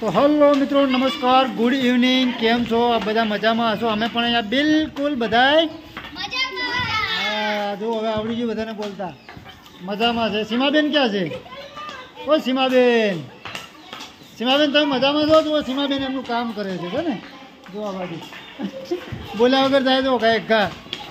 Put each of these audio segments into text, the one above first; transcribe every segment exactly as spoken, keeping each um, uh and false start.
તો હલો મિત્રો, નમસ્કાર, ગુડ ઇવનિંગ. કેમ છો આ બધા? મજામાં હશો? અમે પણ અહીંયા બિલકુલ બધાય હા જો હવે આવડી ગયું બધાને બોલતા. મજામાં છે. સીમાબેન ક્યાં છે? ઓ સીમાબેન, સીમાબેન તમે મજામાં છો? તો સીમાબેન એમનું કામ કરે છે છે ને? જો આ બાજુ બોલ્યા વગર જાય તો કાંઈક ઘા.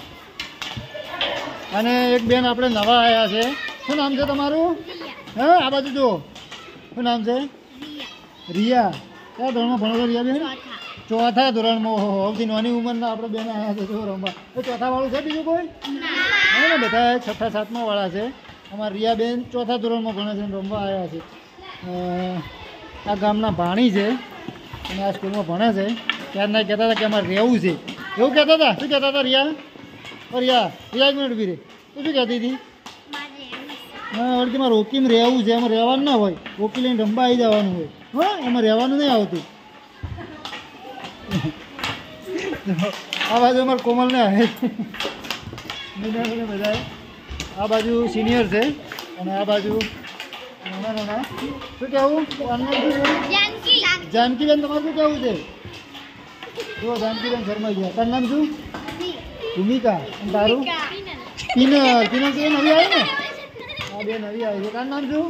અને એક બેન આપણે નવા આવ્યા છે. શું નામ છે તમારું? હા આ બાજુ જો, શું નામ છે? રિયા. કયા ધોરણમાં ભણો છો રિયા બેન? ચોથા ધોરણમાં. ઓહો, સૌથી નાની ઉંમરના આપણે બેન આવ્યા છે જો રમવા. એ ચોથા વાળું છે બીજું કોઈ? હા ને, બધા છઠ્ઠા સાતમા વાળા છે. અમારા રિયા બેન ચોથા ધોરણમાં ભણે છે, રમવા આવ્યા છે. આ ગામના ભાણી છે અને આ સ્કૂલમાં ભણે છે. ત્યારના કહેતા હતા કે અમારે રહેવું છે, એવું કહેતા હતા. શું કહેતા હતા રિયા? રિયા રિયા એક મિનિટ ઉભી રહે. તું શું કહેતી હતી? હા વળી તમારે રોકીમાં રહેવું છે. એમાં રહેવાનું ના હોય, રોકી લઈને રમવા આવી જવાનું હોય. હા એમાં રહેવાનું નહીં આવતું. આ બાજુ અમારે કોમલને આવે બધા. આ બાજુ સિનિયર છે અને આ બાજુ નાના નાના. શું કહેવું? જાનકીબેન તમારું શું કહેવું છે? જો જાનકીબેન શર્મા ગયા. તારું નામ શું? ભૂમિકા. અને તારું? પિનલ. પિનલ તો નવી આવી ને? હા બે નવી આવી છે. તારું નામ શું?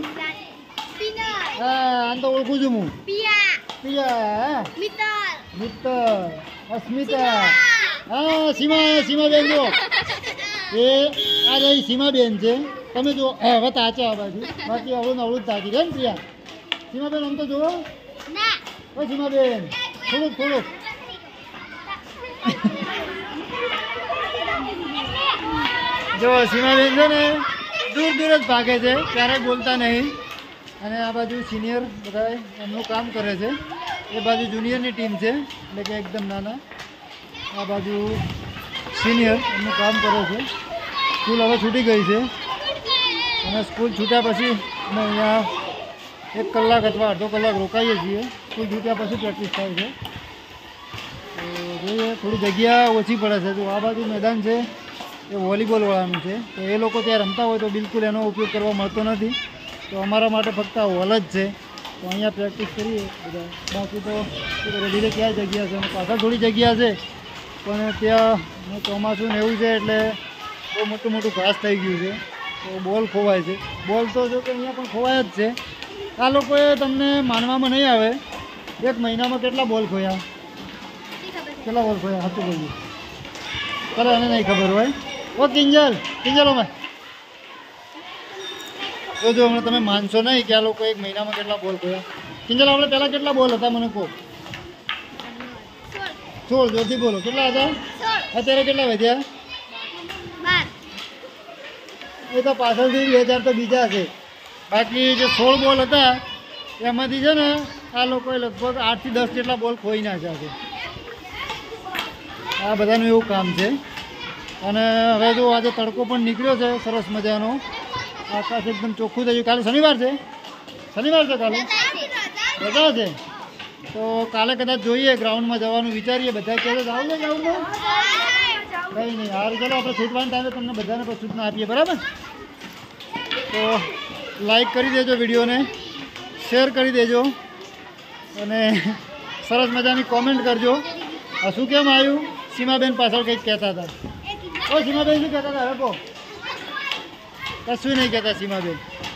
હા આમ તો ઓળખું છું હું. પિયા, મિત્તલ, અસ્મિતા. હા સીમા. સીમાબેન જો એ આ રહી સીમાબેન છે. તમે જો હવે તાચે આ બાજુ, બાકી અવળું ને અવળું જ તાચી છે ને પ્રિયા. સીમાબેન આમ તો જુઓ. ઓ સીમાબેન થોડુંક થોડુંક. જો સીમાબેન છે ને દૂર દૂર જ ભાગે છે, ક્યારેય બોલતા નહીં. અને આ બાજુ સિનિયર બધા એમનું કામ કરે છે. એ બાજુ જુનિયરની ટીમ છે, એટલે કે એકદમ નાના. આ બાજુ સિનિયર એમનું કામ કરે છે. સ્કૂલ હવે છૂટી ગઈ છે અને સ્કૂલ છૂટ્યા પછી અમે અહીંયા એક કલાક અથવા અડધો કલાક રોકાઈએ છીએ. સ્કૂલ છૂટ્યા પછી પ્રેક્ટિસ થાય છે. તો જોઈએ, થોડી જગ્યા ઓછી પડે છે. તો આ બાજુ મેદાન છે એ વોલીબોલવાળાનું છે. તો એ લોકો ત્યાં રમતા હોય તો બિલકુલ એનો ઉપયોગ કરવા મળતો નથી. તો અમારા માટે ફક્ત આ હોલ જ છે. તો અહીંયા પ્રેક્ટિસ કરીએ બધા. બાકી તો ધીરે ક્યાં જગ્યા છે, પાછળ થોડી જગ્યા છે પણ ત્યાં ચોમાસું ને એવું છે એટલે બહુ મોટું મોટું ઘાસ થઈ ગયું છે. તો બોલ ખોવાય છે. બોલ તો જો કે અહીંયા પણ ખોવાય જ છે. આ લોકોએ તમને માનવામાં નહીં આવે, એક મહિનામાં કેટલા બોલ ખોયા? કેટલા બોલ ખોયા? સાચું બોલ્યું. ચાલો એને નહીં ખબર હોય. ઓ કિંજલ, કિંજલો મેં જો હમણાં તમે માનશો નહીં કે આ લોકો એક મહિનામાં કેટલા બોલ ખોયા. કિંજલ આપણે પહેલાં કેટલા બોલ હતા મને કહો? સોળ. જોરથી બોલો. કેટલા હતા? અત્યારે કેટલા વધ્યા? એ તો પાછળથી બે હજાર તો બીજા છે. બાકી જે સોળ બોલ હતા એમાંથી છે ને આ લોકોએ લગભગ આઠથી દસ જેટલા બોલ ખોઈ નાખ્યા છે. આ બધાનું એવું કામ છે. અને હવે જો આજે તડકો પણ નીકળ્યો છે સરસ મજાનો. આકાશ એકદમ ચોખ્ખું થઈ ગયું. કાલે શનિવાર છે. શનિવાર છે કાલે રજા છે. તો કાલે કદાચ જોઈએ ગ્રાઉન્ડમાં જવાનું વિચારીએ. બધા કહે છે જાવું છે ગ્રાઉન્ડમાં? કંઈ નહીં. હારું ચાલો આપણે છૂટવાના ટાઈમે તમને બધાને પણ સૂચના આપીએ, બરાબર? તો લાઈક કરી દેજો વિડીયોને, શેર કરી દેજો અને સરસ મજાની કોમેન્ટ કરજો. આ શું કેમ આવ્યું? સીમાબેન પાછળ કંઈક કહેતા હતા. ઓ સીમાબેન શું કહેતા હતા? હવે કહો. કશું નહીં કહેતા સીમાબેન.